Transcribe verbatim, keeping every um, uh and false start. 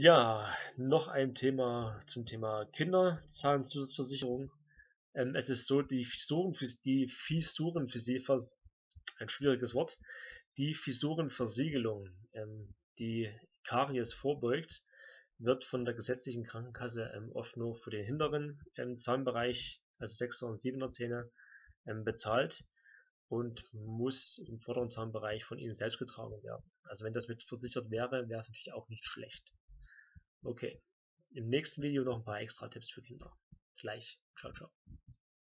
Ja, noch ein Thema zum Thema Kinderzahnzusatzversicherung. Ähm, es ist so, die Fissuren, die Fissuren ein schwieriges Wort, die Fissurenversiegelung, ähm, die Karies vorbeugt, wird von der gesetzlichen Krankenkasse ähm, oft nur für den hinteren ähm, Zahnbereich, also sechser und siebener Zähne, ähm, bezahlt und muss im vorderen Zahnbereich von Ihnen selbst getragen werden. Also wenn das mit versichert wäre, wäre es natürlich auch nicht schlecht. Okay, im nächsten Video noch ein paar extra Tipps für Kinder. Gleich. Ciao, ciao.